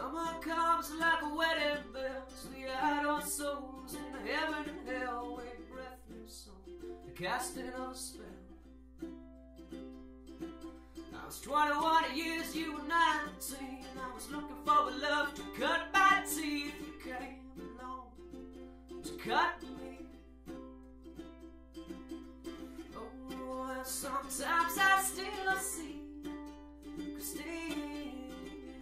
Summer comes like a wedding bell, sweet-eyed our souls in heaven and hell, wait breathless on the casting of a spell. I was 21 years, you were 19. I was looking for a love to cut my teeth. You came along to cut me. Oh, and sometimes I still see Kristine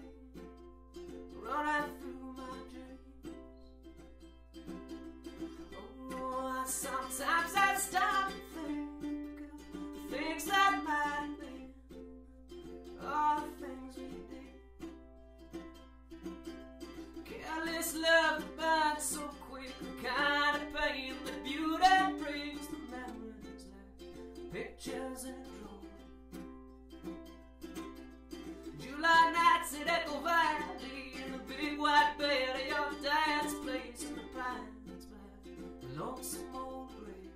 running through my dreams. Oh, and sometimes I stop and think of the things that might have been, all the things we did. Careless love that burns so quick, the kind of pain that beauty brings, the memories like pictures in a drawer. July nights at Echo Valley, in the big white bed of your dad's place, in the pines by the lonesome old grave.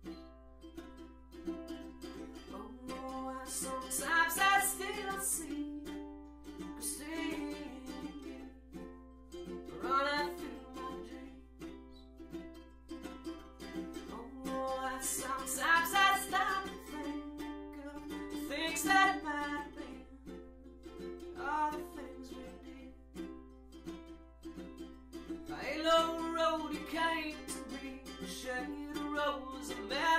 Oh, and sometimes I still see Kristine running through my dreams. Oh, and sometimes I stop and think of the things that might have been, all the things we did. A halo road you came to me, the shade of rose, a